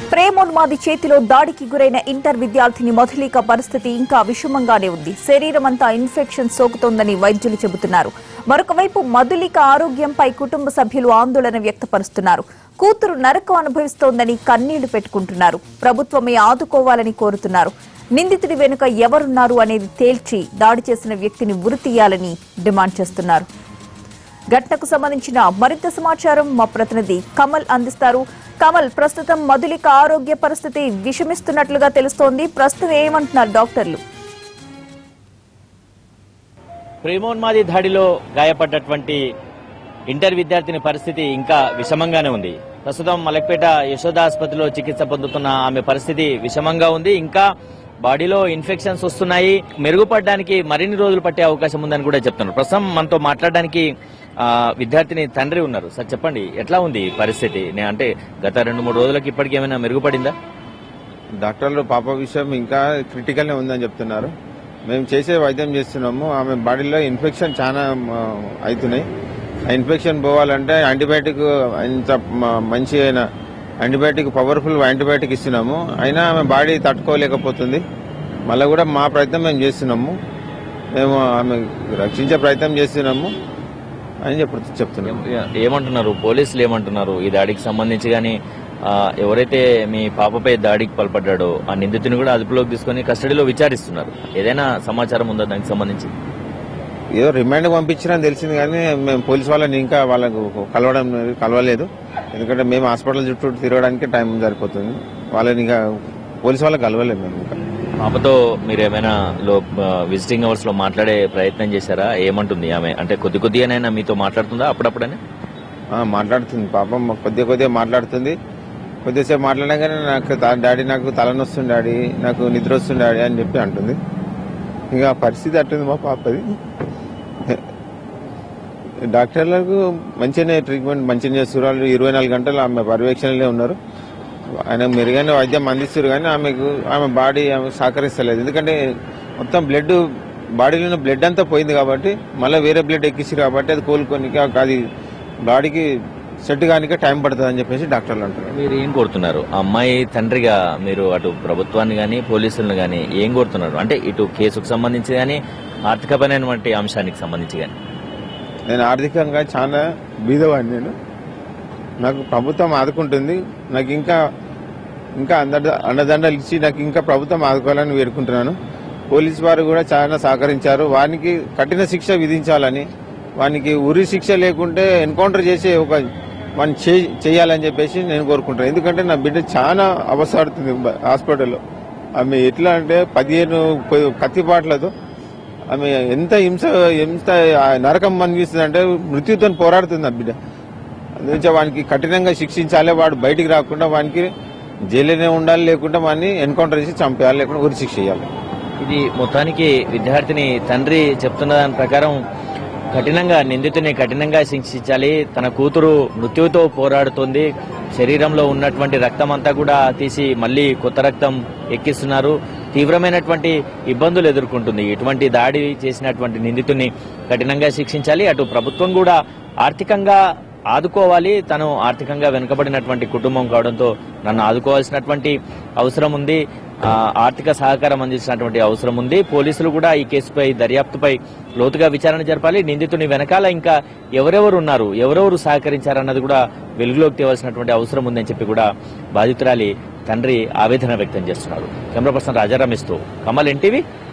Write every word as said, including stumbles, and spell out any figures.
ప్రేమోన్మాది చేతిలో దాడికి గురైన ఇంటర్ విద్యార్థిని మధులిక పరిస్థితి ఇంకా విషమంగానే ఉంది. శరీరమంతా ఇన్ఫెక్షన్ సోకుతోందని వైద్యులు చెబుతున్నారు. మరొకవైపు మధులిక ఆరోగ్యంపై కుటుంబ సభ్యులు ఆందోళన వ్యక్తపరుస్తున్నారు. కూతురు నరకం అనుభవిస్తోందని కన్నీళ్లు పెట్టుకుంటున్నారు. ప్రభుత్వమే ఆదుకోవాలని కోరుతున్నారు. నిందితుడి వెనుక ఎవరున్నారు అనేది తేల్చి దాడి చేసిన వ్యక్తిని ఉరితీయాలని డిమాండ్ చేస్తున్నారు. ఘటనకు సంబంధించిన మరింత సమాచారం మా ప్రతినిధి కమల్ అందిస్తారు. కమల్, ప్రస్తుతం మధులిక ఆరోగ్య పరిస్థితి విషమిస్తున్నట్లుగా తెలుస్తోంది. ప్రస్తుతం ఏమంటున్నారు డాక్టర్లు? ప్రేమోన్మాది దాడిలో గాయపడ్డటువంటి ఇంటర్ విద్యార్థిని పరిస్థితి ఇంకా విషమంగానే ఉంది. ప్రస్తుతం మలక్పేట యశోద ఆసుపత్రిలో చికిత్స పొందుతున్న ఆమె పరిస్థితి విషమంగా ఉంది. ఇంకా బాడీలో ఇన్ఫెక్షన్స్ వస్తున్నాయి. మెరుగుపడడానికి మరిన్ని రోజులు పట్టే అవకాశం ఉందని కూడా చెప్తున్నారు. ప్రస్తుతం మనతో మాట్లాడడానికి విద్యార్థిని తండ్రి ఉన్నారు. సార్, చెప్పండి, ఎట్లా ఉంది పరిస్థితి? అంటే గత రెండు మూడు రోజులకి ఇప్పటికి ఏమైనా మెరుగుపడిందా? డాక్టర్లు పాప విషయం ఇంకా క్రిటికల్నే ఉందని చెప్తున్నారు. మేము చేసే వైద్యం చేస్తున్నాము. ఆమె బాడీలో ఇన్ఫెక్షన్ చాలా అవుతున్నాయి. ఆ ఇన్ఫెక్షన్ పోవాలంటే యాంటీబయాటిక్ ఇంత మంచి అయిన యాంటీబయాటిక్ పవర్ఫుల్ యాంటీబయాటిక్ ఇస్తున్నాము. అయినా ఆమె బాడీ తట్టుకోలేకపోతుంది. మళ్ళీ కూడా మా ప్రయత్నం మేము చేస్తున్నాము. మేము ఆమె రక్షించే ప్రయత్నం చేస్తున్నాము అని చెప్పి చెప్తున్నాము. ఏమంటున్నారు పోలీసులు? ఏమంటున్నారు ఈ దాడికి సంబంధించి? కానీ ఎవరైతే మీ పాపపై దాడికి పాల్పడ్డాడో ఆ నిందితుని కూడా అదుపులోకి తీసుకుని కస్టడీలో విచారిస్తున్నారు. ఏదైనా సమాచారం ఉందా దానికి సంబంధించి? ఏదో రిమాండ్ పంపించారని తెలిసింది, కానీ మేము పోలీసు వాళ్ళని ఇంకా వాళ్ళకు కలవడం కలవలేదు. ఎందుకంటే మేము హాస్పిటల్ చుట్టూ తిరగడానికి టైం సరిపోతుంది. వాళ్ళని ఇంకా పోలీసు వాళ్ళకి కలవలేదు. మేము ఇంకా పాపతో మీరు ఏమైనా లో విజిటింగ్ అవర్స్ లో మాట్లాడే ప్రయత్నం చేశారా? ఏమంటుంది ఆమె? అంటే కొద్ది కొద్దిగానైనా మీతో మాట్లాడుతుందా? అప్పుడప్పుడనే మాట్లాడుతుంది. పాపం కొద్దిగా కొద్దిగా మాట్లాడుతుంది. కొద్దిసేపు మాట్లాడగానే నాకు డాడీ నాకు తలనొస్తుంది డాడీ, నాకు నిద్ర వస్తుంది డాడీ అని చెప్పి అంటుంది. ఇంకా పరిస్థితి అట్టుంది మా పాపది. డాక్టర్లకు మంచిగానే ట్రీట్మెంట్ మంచిగా చేస్తున్నారు. ఇరవై నాలుగు గంటలు ఆమె పర్యవేక్షణలో ఉన్నారు. ఆయన మెరుగైన వైద్యం అందిస్తారు, కానీ ఆమెకు ఆమె బాడీ ఆమె సహకరిస్తలేదు. ఎందుకంటే మొత్తం బ్లడ్ బాడీలో బ్లడ్ అంతా పోయింది కాబట్టి మళ్ళీ వేరే బ్లడ్ ఎక్కిస్తారు కాబట్టి అది కోలుకొని అది బాడీకి సెట్ కానికే టైం పడుతుంది అని చెప్పేసి డాక్టర్లు అంటారు. మీరు ఏం కోరుతున్నారు? అమ్మాయి తండ్రిగా మీరు అటు ప్రభుత్వాన్ని కానీ పోలీసులను కానీ ఏం కోరుతున్నారు? అంటే ఇటు కేసుకు సంబంధించి కానీ ఆర్థికపరమైనటువంటి అంశానికి సంబంధించి కానీ. నేను ఆర్థికంగా చాలా బీదవాడిని. నేను నాకు ప్రభుత్వం ఆదుకుంటుంది. నాకు ఇంకా ఇంకా అంద అండదండలు ఇచ్చి నాకు ఇంకా ప్రభుత్వం ఆదుకోవాలని వేడుకుంటున్నాను. పోలీసు వారు కూడా చాలా సహకరించారు. వానికి కఠిన శిక్ష విధించాలని, వానికి ఉరి శిక్ష లేకుంటే ఎన్కౌంటర్ చేసే ఒక వాడిని చేయాలని చెప్పేసి నేను కోరుకుంటాను. ఎందుకంటే నా బిడ్డ చాలా అవసరపడుతుంది హాస్పిటల్లో. ఆమె ఎట్లా అంటే పదిహేను కత్తిపాట్లతో ఆమె ఎంత హింస ఎంత నరకం అనిపిస్తుంది అంటే మృత్యుతో పోరాడుతుంది ఆ బిడ్డ. అందుకే వానికి కఠినంగా శిక్షించాలి. వాడు బయటికి రాకుండా వానికి జైలునే ఉండాలి, లేకుండా వాడిని ఎన్కౌంటర్ చేసి చంపేయాలి, లేకుండా ఉరి శిక్ష చేయాలి. ఇది మొత్తానికి విద్యార్థిని తండ్రి చెప్తున్న దాని ప్రకారం కఠినంగా నిందితుని కఠినంగా శిక్షించాలి. తన కూతురు మృత్యువుతో పోరాడుతోంది. శరీరంలో ఉన్నటువంటి రక్తం అంతా కూడా తీసి మళ్లీ కొత్త రక్తం ఎక్కిస్తున్నారు. తీవ్రమైనటువంటి ఇబ్బందులు ఎదుర్కొంటుంది. ఇటువంటి దాడి చేసినటువంటి నిందితుని కఠినంగా శిక్షించాలి. అటు ప్రభుత్వం కూడా ఆర్థికంగా ఆదుకోవాలి. తను ఆర్థికంగా వెనుకబడినటువంటి కుటుంబం కావడంతో నన్ను ఆదుకోవాల్సినటువంటి అవసరం ఉంది. ఆర్థిక సహకారం అందించినటువంటి అవసరం ఉంది. పోలీసులు కూడా ఈ కేసుపై దర్యాప్తుపై లోతుగా విచారణ జరపాలి. నిందితుని వెనకాల ఇంకా ఎవరెవరు ఉన్నారు, ఎవరెవరు సహకరించారన్నది కూడా వెలుగులోకి తేవాల్సినటువంటి అవసరం ఉందని చెప్పి కూడా బాధితురాలి తండ్రి ఆవేదన వ్యక్తం చేస్తున్నారు. కెమెరా పర్సన్ రాజారామిస్తూ కమల్, ఎన్టీవీ.